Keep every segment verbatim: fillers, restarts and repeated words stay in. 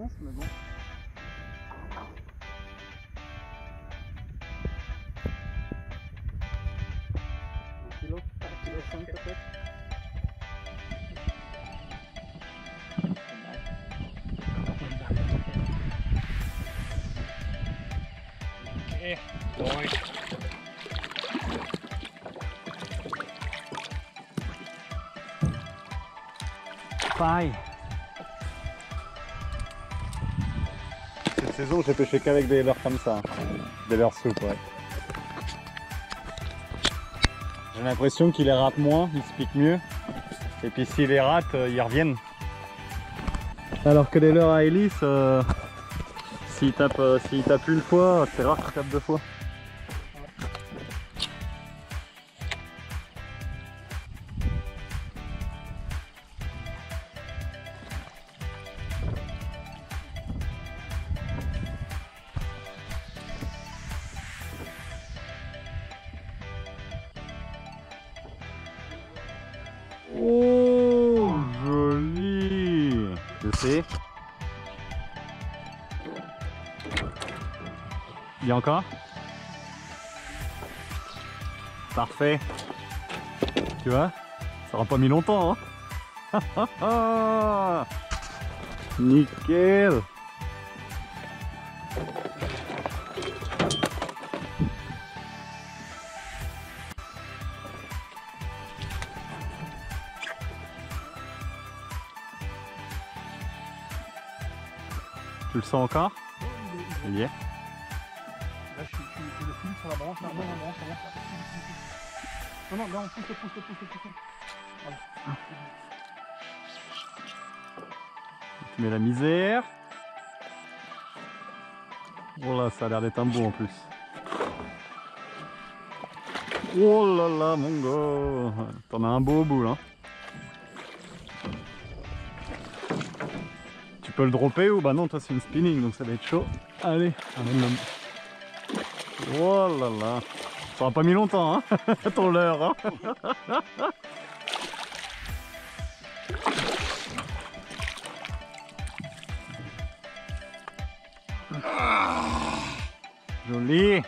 pense, mais bon. un kilo, un kilo cinq peut-être. Ok, donc. Pareil. Cette saison, j'ai pêché qu'avec des leurres comme ça, des leurres souples, ouais. J'ai l'impression qu'il les rate moins, il se pique mieux. Et puis s'il les rate, euh, ils reviennent. Alors que les leurres à hélice, euh, s'ils tapent, euh, s'ils tapent une fois, c'est rare qu'ils tapent deux fois. Oh, joli! Je sais. Il y a encore? Parfait. Tu vois? Ça aura pas mis longtemps, hein? Nickel! Tu le sens encore? Il y est. Là, je, je, je le filme sur la branche, là, non, la branche, la branche. Non, non, là, on pousse, pousse, pousse, pousse, pousse. Voilà. Tu mets la misère. Oh là, ça a l'air d'être un beau en plus. Oh là là, mon gars. T'en as un beau au bout, là. Tu peux le dropper ou bah non, toi c'est une spinning donc ça va être chaud. Allez, amène-le. Oh là là. Ça aura pas mis longtemps, hein, ton leurre, hein. Joli.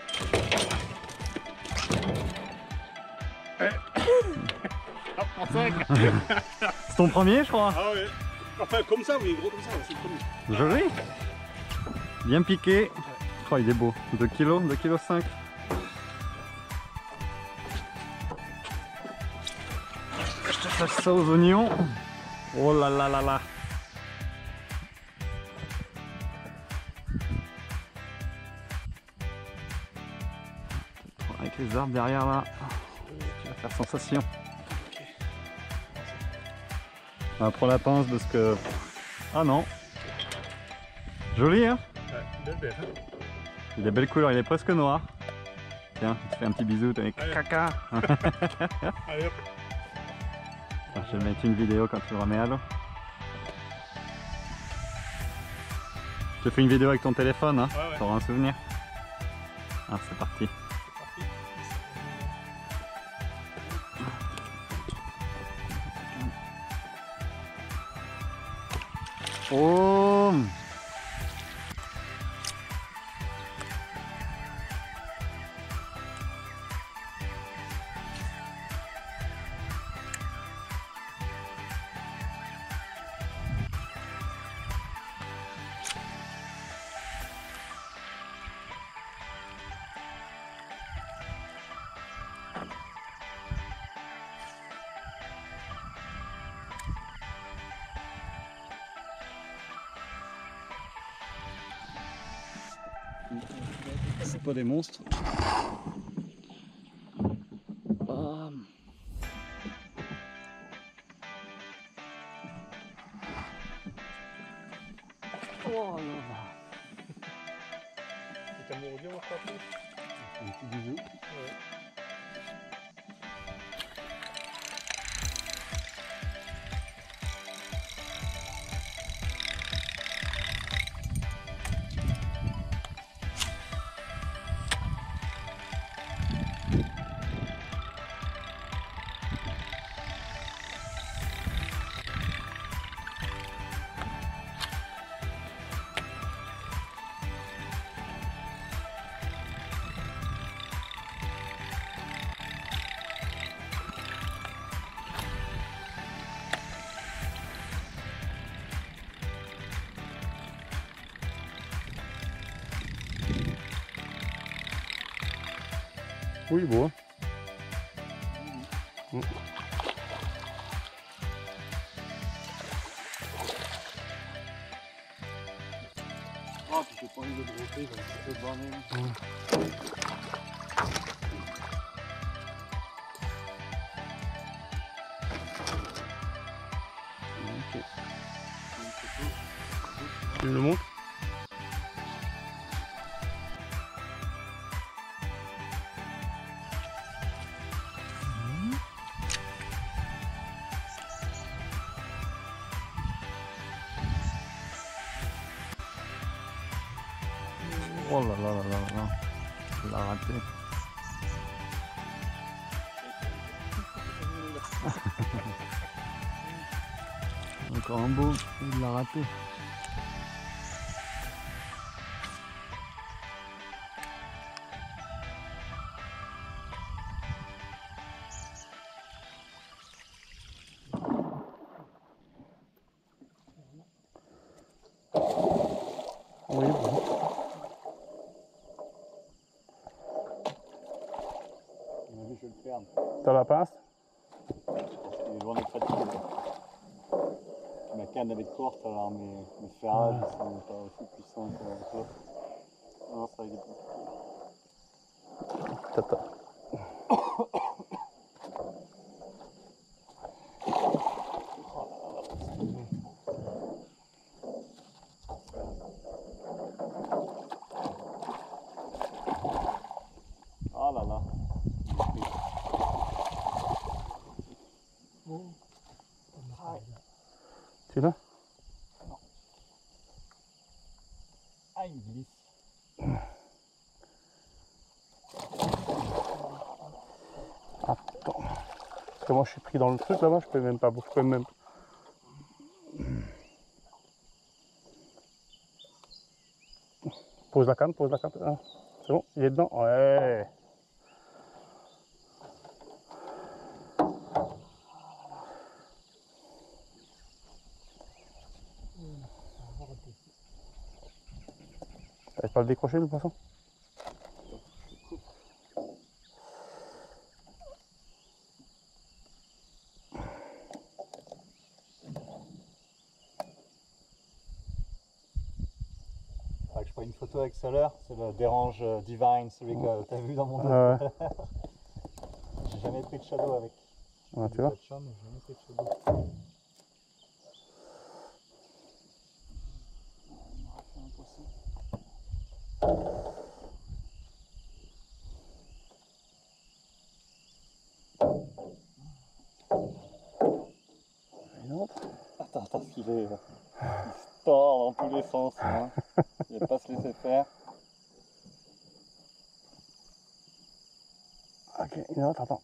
C'est ton premier, je crois. Ah ouais. Enfin, comme ça, oui, gros comme ça, c'est le premier. Joli. Bien piqué. Oh, il est beau. deux kilos, deux kilos cinq. Je te fasse ça aux oignons. Oh là là là là. Avec les arbres derrière là, tu vas faire sensation. On va prendre la pince de ce que... Ah non. Joli, hein? Ouais, belle belle. Hein. Il a des belles couleurs, il est presque noir. Tiens, je te fais un petit bisou avec caca. Allez hop. Je vais mettre une vidéo quand tu le remets à l'eau. Je te fais une vidéo avec ton téléphone, hein? Ouais, ouais. Tu auras un souvenir. Ah, c'est parti. Oh! C'est pas des monstres. Ah. Oh là là. C'est un mordier, on va frapper. Un petit bisou. Ouais. Oui, bon. Mmh. Mmh. Ah, puis j'ai pas envie de brosser, j'ai un petit peu de bordel. Mmh. Ok. Tu me le montres? Oh là là là là là, il l'a raté. Encore un beau, il l'a raté. Oui, bon. Je vais le perdre. T'as la passe? Parce qu'il est loin d'être fatigué. Ma canne elle est courte, alors mes, mes ferrages ne sont pas aussi puissants que l'autre. Non, ça il est compliqué. Tata. Oh là là. Oh. Tu l'as? Non. Ah, il glisse. Attends. Parce que moi je suis pris dans le truc là-bas, je peux même pas. Je peux même. Pose la canne, pose la canne. Ah, c'est bon, il est dedans. Ouais. T'arrives pas à le décrocher le poisson? Faudrait que je prenne une photo avec ce leurre, c'est le dérange divine, celui que t'as vu dans mon dos. Ouais. J'ai jamais pris de shadow avec. Ouais, tu vois? J'ai jamais pris de shadow. Une autre? Attends, attends, parce qu'il est... il se tord dans tous les sens. Hein. Il va pas se laisser faire. Ok, une autre, attends.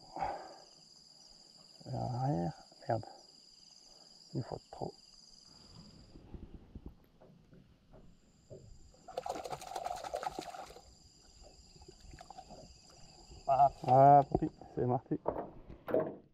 En arrière, merde. Une fois de trop. Ah, Ah, papy, c'est parti.